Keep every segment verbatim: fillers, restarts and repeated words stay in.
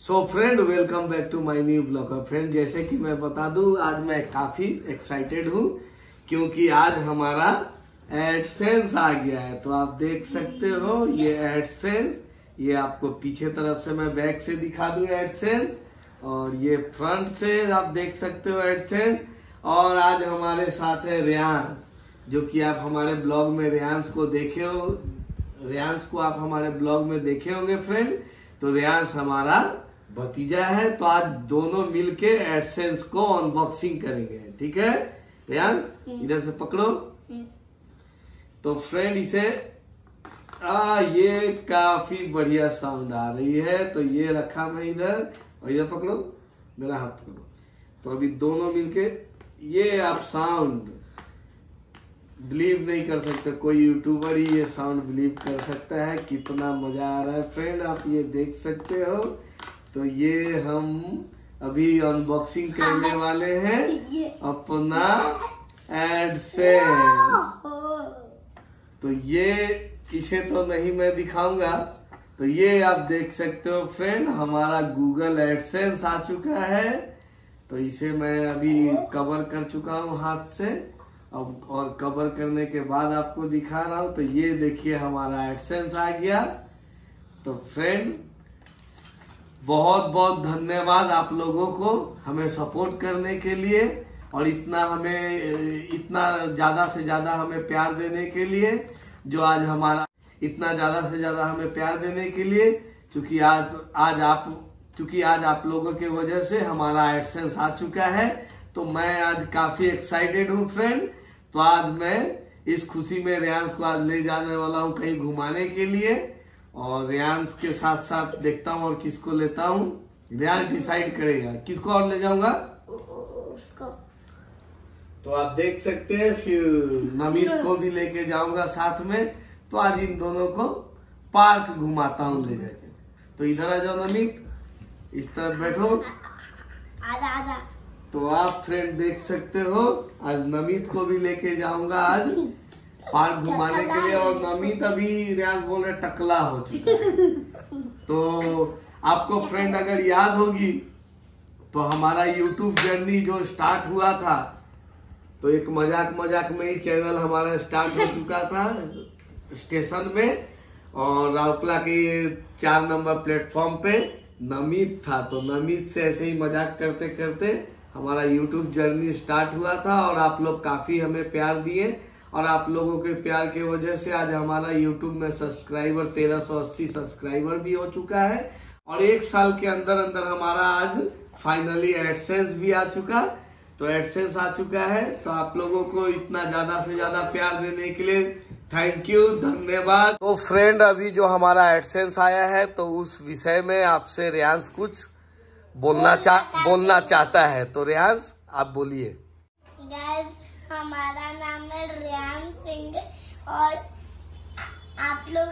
So friend, welcome back to my new blog. Friend, जैसे कि मैं बता दूं, आज मैं काफ़ी एक्साइटेड हूं क्योंकि आज हमारा एडसेंस आ गया है। तो आप देख सकते हो ये एडसेंस, ये आपको पीछे तरफ से मैं बैक से दिखा दूं एडसेंस, और ये फ्रंट से आप देख सकते हो एडसेंस। और आज हमारे साथ है रियांश, जो कि आप हमारे ब्लॉग में रियांश को देखे हो रियांश को आप हमारे ब्लॉग में देखे होंगे फ्रेंड। तो रियांश हमारा भतीजा है, तो आज दोनों मिलके एडसेंस को अनबॉक्सिंग करेंगे। ठीक है रियांश, इधर से पकड़ो। तो फ्रेंड, इसे आ ये काफी बढ़िया साउंड आ रही है। तो ये रखा मैं इधर, और इधर पकड़ो, मेरा हाथ पकड़ो। तो अभी दोनों मिलके ये आप साउंड बिलीव नहीं कर सकते, कोई यूट्यूबर ही ये साउंड बिलीव कर सकता है। कितना मजा आ रहा है फ्रेंड, आप ये देख सकते हो। तो ये हम अभी अनबॉक्सिंग करने वाले हैं अपना एडसेंस। तो ये इसे तो नहीं मैं दिखाऊंगा। तो ये आप देख सकते हो फ्रेंड, हमारा गूगल एडसेंस आ चुका है। तो इसे मैं अभी कवर कर चुका हूँ हाथ से, अब और कवर करने के बाद आपको दिखा रहा हूँ। तो ये देखिए हमारा एडसेंस आ गया। तो फ्रेंड, बहुत बहुत धन्यवाद आप लोगों को हमें सपोर्ट करने के लिए, और इतना हमें इतना ज़्यादा से ज़्यादा हमें प्यार देने के लिए, जो आज हमारा इतना ज़्यादा से ज़्यादा हमें प्यार देने के लिए, क्योंकि आज आज आप क्योंकि आज आप लोगों के वजह से हमारा एडसेंस आ चुका है। तो मैं आज काफ़ी एक्साइटेड हूँ फ्रेंड। तो आज मैं इस खुशी में रियांश को आज ले जाने वाला हूँ कहीं घुमाने के लिए, और रियांश के साथ साथ देखता हूँ और किसको लेता हूँ। रियांश डिसाइड करेगा किसको और ले जाऊंगा। तो आप देख सकते हैं, फिर नमित को भी लेके जाऊंगा साथ में। तो आज इन दोनों को पार्क घुमाता हूँ ले जाके। तो इधर आ जाओ नमित, इस तरफ बैठो। आजा आजा। तो आप फ्रेंड देख सकते हो, आज नमित को भी लेके जाऊंगा आज पार्क घुमाने के लिए। और नमित अभी रियांश बोल रहे टकला हो चुका है। तो आपको फ्रेंड अगर याद होगी, तो हमारा यूट्यूब जर्नी जो स्टार्ट हुआ था, तो एक मजाक मजाक में ही चैनल हमारा स्टार्ट हो चुका था स्टेशन में, और राउरकेला के चार नंबर प्लेटफॉर्म पे नमित था। तो नमित से ऐसे ही मजाक करते करते हमारा यूट्यूब जर्नी स्टार्ट हुआ था, और आप लोग काफ़ी हमें प्यार दिए, और आप लोगों के प्यार के वजह से आज हमारा यूट्यूब में सब्सक्राइबर तेरह सौ अस्सी सब्सक्राइबर भी हो चुका है। और एक साल के अंदर अंदर हमारा आज फाइनली एडसेंस भी आ चुका। तो एडसेंस आ चुका है। तो आप लोगों को इतना ज़्यादा से ज़्यादा प्यार देने के लिए थैंक यू, धन्यवाद। तो फ्रेंड, अभी जो हमारा एडसेंस आया है, तो उस विषय में आपसे रियांश कुछ बोलना चाह बोलना चाहता है। तो रियांश, आप बोलिए। गाइस, हमारा नाम है रियांश सिंह, और आप लोग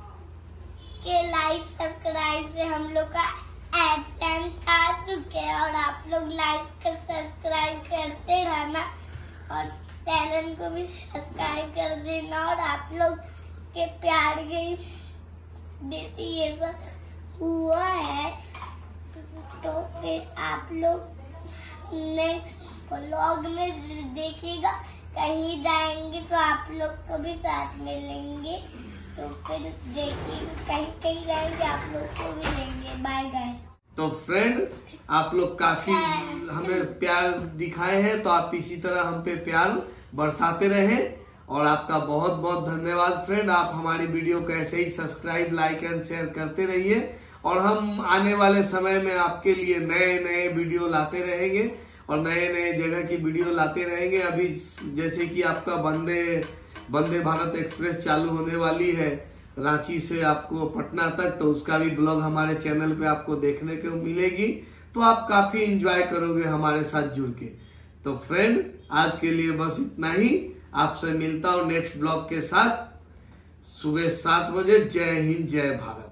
के लाइक सब्सक्राइब से हम लोग का एडसेंस आ चुके हैं। और आप लोग लाइक कर सब्सक्राइब करते रहना, और चैनल को भी सब्सक्राइब कर देना। और आप लोग के प्यार के देती ये सब हुआ है। तो फिर आप लोग नेक्स्ट व्लॉग में देखिएगा। कहीं जाएंगे तो आप लोग को भी साथ में लेंगे। तो फिर देखिएगा, कहीं कहीं जाएंगे आप लोग को भी लेंगे। Bye guys. तो फ्रेंड, आप लोग काफी हमें प्यार दिखाए हैं, तो आप इसी तरह हम पे प्यार बरसाते रहे। और आपका बहुत बहुत धन्यवाद फ्रेंड। आप हमारी वीडियो को ऐसे ही सब्सक्राइब, लाइक एंड शेयर करते रहिए, और हम आने वाले समय में आपके लिए नए नए वीडियो लाते रहेंगे, और नए नए जगह की वीडियो लाते रहेंगे। अभी जैसे कि आपका वंदे वंदे भारत एक्सप्रेस चालू होने वाली है रांची से आपको पटना तक, तो उसका भी ब्लॉग हमारे चैनल पे आपको देखने को मिलेगी। तो आप काफी एंजॉय करोगे हमारे साथ जुड़ के। तो फ्रेंड, आज के लिए बस इतना ही। आपसे मिलता हूँ नेक्स्ट ब्लॉग के साथ सुबह सात बजे। जय हिंद, जय भारत।